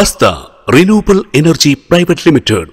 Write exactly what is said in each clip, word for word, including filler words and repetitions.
Basta Renewable Energy Private Limited.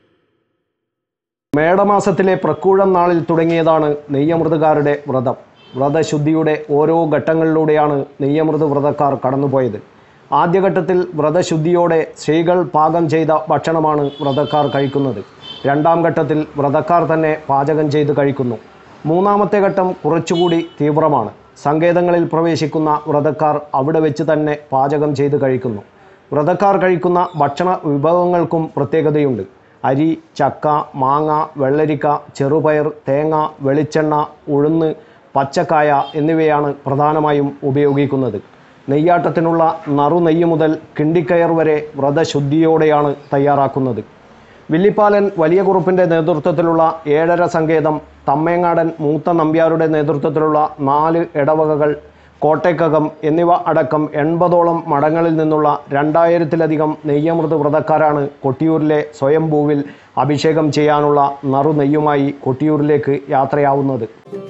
മേടമാസത്തിലെ പ്രക്കൂഴം നാളിൽ തുടങ്ങിയതാണ് നെയ്യമൃതകാരുടെ വ്രതം. വ്രതശുദ്ധിയുടെ ഓരോ ഘട്ടങ്ങളിലൂടെയാണ് നെയ്യമൃത് വ്രതക്കാർ കടന്നുപോയത്. ആദ്യഘട്ടത്തിൽ വ്രതശുദ്ധിയോടെ സ്ത്രീകൾ പാകം ചെയ്ത ഭക്ഷണമാണ് വ്രതക്കാർ കഴിക്കുന്നത്. രണ്ടാം ഘട്ടത്തിൽ വ്രതക്കാർ തന്നെ പാചകം ചെയ്ത് കഴിക്കുന്നു. മൂന്നാമത്തെ ഘട്ടം കുറച്ചുകൂടി തീവ്രമാണ്. സങ്കേതങ്ങളിൽ പ്രവേശിക്കുന്ന വ്രതക്കാർ അവിടെ വെച്ച് തന്നെ പാചകം ചെയ്ത് കഴിക്കുന്നു. വ്രതക്കാർ കഴിക്കുന്ന ഭക്ഷണ വിഭവങ്ങൾക്കും പ്രത്യേകതയുണ്ട്. അരി, ചക്ക, മാങ്ങ, വെള്ളരിക്ക, ചെറുപയർ, തേങ്ങ, വെളിച്ചെണ്ണ, ഉഴുന്ന്, പച്ചക്കായ എന്നിവയാണ് പ്രധാനമായും ഉപയോഗിക്കുന്നത്. നെയ്യാട്ടത്തിനുള്ള നറുനെയ്യ് മുതൽ കിണ്ടിക്കയർ വരെ വ്രതശുദ്ധിയോടെയാണ് തയ്യാറാക്കുന്നത്. വില്ലിപ്പാലൻ വലിയ കുറുപ്പിൻ്റെ നേതൃത്വത്തിലുള്ള ഏഴര സങ്കേതം, തമ്മേങ്ങാടൻ മൂത്ത നമ്പ്യാരുടെ നേതൃത്വത്തിലുള്ള നാല് ഇടവകകൾ, കോട്ടയ്ക്കകം എന്നിവ അടക്കം എൺപതോളം മഠങ്ങളിൽ നിന്നുള്ള രണ്ടായിരത്തിലധികം നെയ്യമൃത് വ്രതക്കാരാണ് കൊട്ടിയൂരിലെ സ്വയംഭൂവിൽ അഭിഷേകം ചെയ്യാനുള്ള നറുനെയ്യുമായി കൊട്ടിയൂരിലേക്ക് യാത്രയാവുന്നത്.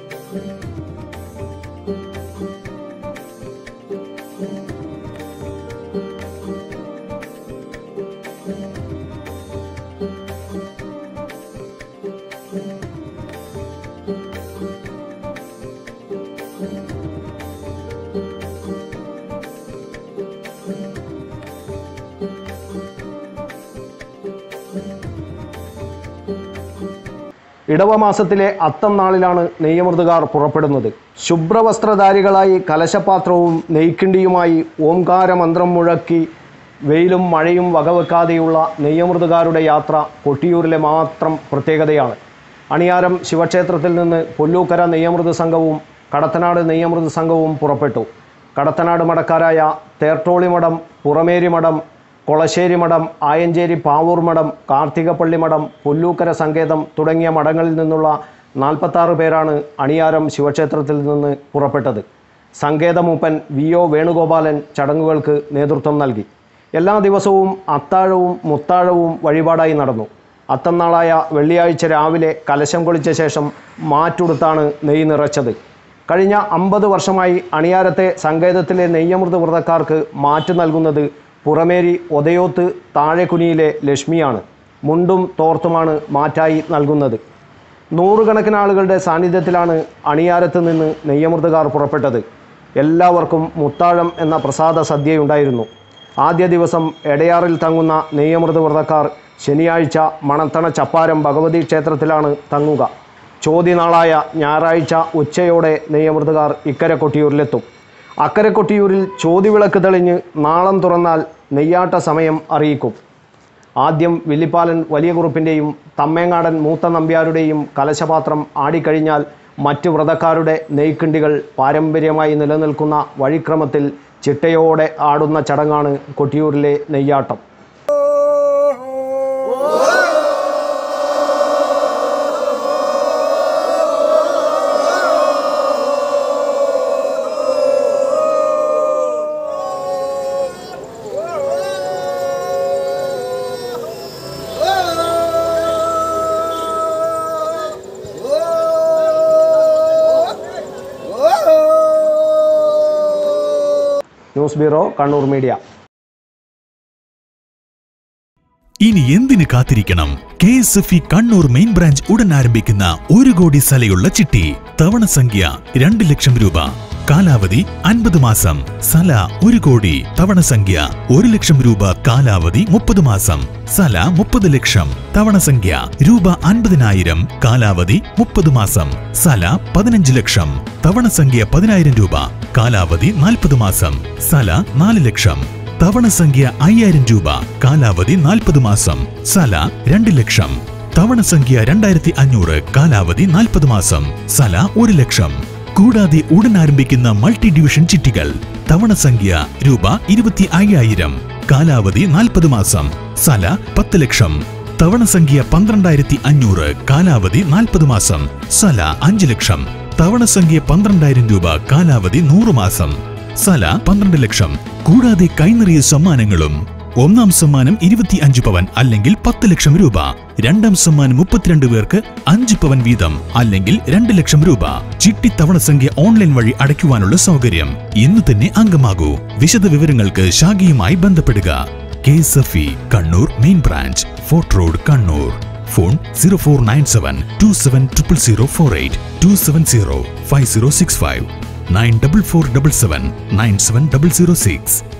ഇടവമാസത്തിലെ അത്തം നാളിലാണ് നെയ്യമൃതുകാർ പുറപ്പെടുന്നത്. ശുഭ്രവസ്ത്രധാരികളായി കലശപാത്രവും നെയ്ക്കിണ്ടിയുമായി ഓംകാരമന്ത്രം മുഴക്കി വെയിലും മഴയും വകവെക്കാതെയുള്ള നെയ്യമൃതുകാരുടെ യാത്ര കൊട്ടിയൂരിലെ മാത്രം പ്രത്യേകതയാണ്. അണിയാരം ശിവക്ഷേത്രത്തിൽ നിന്ന് പൊല്ലൂക്കര നെയ്യമൃത് സംഘവും കടത്തനാട് നെയ്യമൃത് സംഘവും പുറപ്പെട്ടു. കടത്തനാട് മഠക്കാരായ തേർട്ടോളി മഠം, പുറമേരി മഠം, കൊളശ്ശേരി മഠം, ആയഞ്ചേരി പാവൂർ മഠം, കാർത്തികപ്പള്ളി മഠം, പുല്ലൂക്കര സങ്കേതം തുടങ്ങിയ മഠങ്ങളിൽ നിന്നുള്ള നാൽപ്പത്താറ് പേരാണ് അണിയാരം ശിവക്ഷേത്രത്തിൽ നിന്ന് പുറപ്പെട്ടത്. സങ്കേതമൂപ്പൻ വി ഒ വേണുഗോപാലൻ ചടങ്ങുകൾക്ക് നേതൃത്വം നൽകി. എല്ലാ ദിവസവും അത്താഴവും മുത്താഴവും വഴിപാടായി നടന്നു. അത്തന്നാളായ വെള്ളിയാഴ്ച രാവിലെ കലശം കൊളിച്ച ശേഷം മാറ്റുടുത്താണ് നെയ്യ് നിറച്ചത്. കഴിഞ്ഞ അമ്പത് വർഷമായി അണിയാരത്തെ സങ്കേതത്തിലെ നെയ്യമൃത് വ്രതക്കാർക്ക് മാറ്റ് നൽകുന്നത് പുറമേരി ഒതയോത്ത് താഴെക്കുനിയിലെ ലക്ഷ്മിയാണ്. മുണ്ടും തോർത്തുമാണ് മാറ്റായി നൽകുന്നത്. നൂറുകണക്കിന് ആളുകളുടെ സാന്നിധ്യത്തിലാണ് അണിയാരത്ത് നിന്ന് നെയ്യമൃതുകാർ പുറപ്പെട്ടത്. എല്ലാവർക്കും മുത്താഴം എന്ന പ്രസാദ സദ്യയുണ്ടായിരുന്നു. ആദ്യ ദിവസം എടയാറിൽ തങ്ങുന്ന നെയ്യമൃത് വ്രതക്കാർ ശനിയാഴ്ച മണത്തണ ചപ്പാരം ഭഗവതി ക്ഷേത്രത്തിലാണ് തങ്ങുക. ചോദ്യനാളായ ഞായറാഴ്ച ഉച്ചയോടെ നെയ്യമൃതുകാർ ഇക്കരെ കൊട്ടിയൂരിലെത്തും. അക്കരെ കൊട്ടിയൂരിൽ ചോതിവിളക്ക് തെളിഞ്ഞ് നാളം തുറന്നാൽ നെയ്യാട്ട സമയം അറിയിക്കും. ആദ്യം വില്ലിപ്പാലൻ വലിയ കുറുപ്പിൻ്റെയും തമ്മേങ്ങാടൻ മൂത്ത നമ്പ്യാരുടെയും കലശപാത്രം ആടിക്കഴിഞ്ഞാൽ മറ്റ് വ്രതക്കാരുടെ നെയ്ക്കിണ്ടികൾ പാരമ്പര്യമായി നിലനിൽക്കുന്ന വഴിക്രമത്തിൽ ചിട്ടയോടെ ആടുന്ന ചടങ്ങാണ് കൊട്ടിയൂരിലെ നെയ്യാട്ടം. News bureau, Kannur media. ഇനി എന്തിന് കാത്തിരിക്കണം? K S F E Kannur main branch ഉടൻ ആരംഭിക്കുന്ന ഒരു കോടി സലയുള്ള ചിട്ടി. തവണ സംഖ്യ രണ്ട് ലക്ഷം രൂപ. കാലാവധി അൻപത് മാസം. സല ഒരു കോടി. തവണ സംഖ്യ ഒരു ലക്ഷം രൂപ. കാലാവധി മുപ്പത് മാസം. സല മുപ്പത് ലക്ഷം. തവണ സംഖ്യ രൂപ അൻപതിനായിരം. കാലാവധി മുപ്പത് മാസം. സല പതിനഞ്ച് ലക്ഷം. തവണ സംഖ്യ പതിനായിരം രൂപ. കാലാവധി നാൽപ്പത് മാസം. സല നാല് ലക്ഷം. തവണ സംഖ്യ അയ്യായിരം രൂപ. കാലാവധി നാൽപ്പത് മാസം. സല രണ്ട് ലക്ഷം. തവണ സംഖ്യ രണ്ടായിരത്തി അഞ്ഞൂറ്. കാലാവധി നാൽപ്പത് മാസം. സല ഒരു ലക്ഷം. കൂടാതെ ഉടൻ ആരംഭിക്കുന്ന മൾട്ടി ഡിവിഷൻ ചിട്ടികൾ. തവണ സംഖ്യ രൂപ ഇരുപത്തി അയ്യായിരം. കാലാവധി നാൽപ്പത് മാസം. സല പത്ത് ലക്ഷം. തവണ സംഖ്യ പന്ത്രണ്ടായിരത്തി അഞ്ഞൂറ്. കാലാവധി നാൽപ്പത് മാസം. സല അഞ്ച് ലക്ഷം. തവണ സംഖ്യ പന്ത്രണ്ടായിരം രൂപ. കാലാവധി നൂറ് മാസം. സല പന്ത്രണ്ട് ലക്ഷം. കൂടാതെ കൈനിറിയ സമ്മാനങ്ങളും. ഒന്നാം സമ്മാനം ഇരുപത്തി അഞ്ച് പവൻ അല്ലെങ്കിൽ പത്ത് ലക്ഷം രൂപ. രണ്ടാം സമ്മാനം മുപ്പത്തിരണ്ട് പേർക്ക് അഞ്ച് പവൻ വീതം അല്ലെങ്കിൽ രണ്ട് ലക്ഷം രൂപ. ചിട്ടി തവണ സംഖ്യ ഓൺലൈൻ വഴി അടയ്ക്കുവാനുള്ള സൗകര്യം. ഇന്ന് തന്നെ അംഗമാകൂ. വിശദ വിവരങ്ങൾക്ക് ശാഖയുമായി ബന്ധപ്പെടുക. K S F E Kannur main branch, fort road, Kannur. Phone zero four nine seven two seven triple zero four eight two seven zero five zero six five nine double four double seven nine seven double zero six.